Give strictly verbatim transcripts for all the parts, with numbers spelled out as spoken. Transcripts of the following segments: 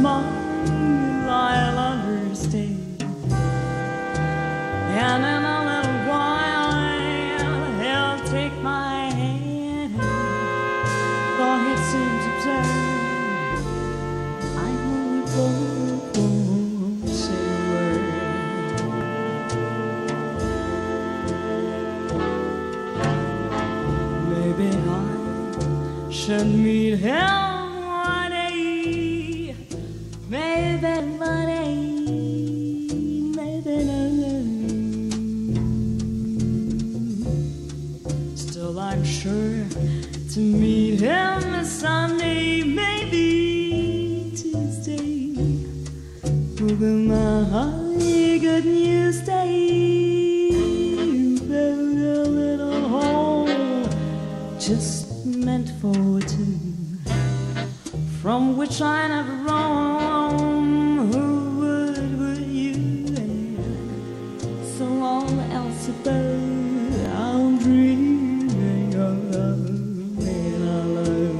smile I'll understand, and in a little while he'll take my hand. Though it seems absurd, I know we both won't say a word. Maybe I should meet him one day, maybe one day, maybe no. Still I'm sure to meet him Sunday, maybe Tuesday will be my good news day. Build a little home just meant for two, from which I never roam. Who would, would you? So all else above, I'm dreaming of love and alone.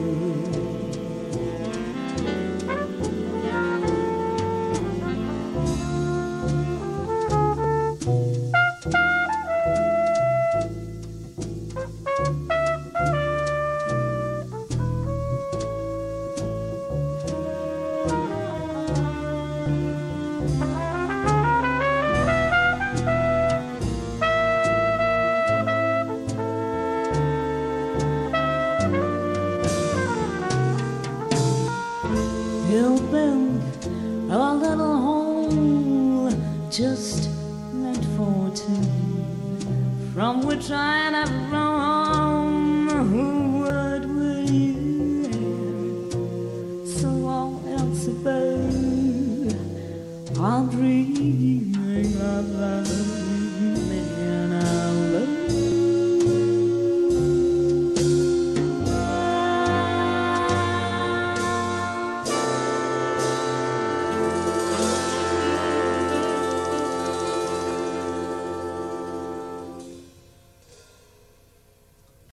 He'll build a little home just meant for two, from which I never roam. Who would, would you? So all else above, I'll dream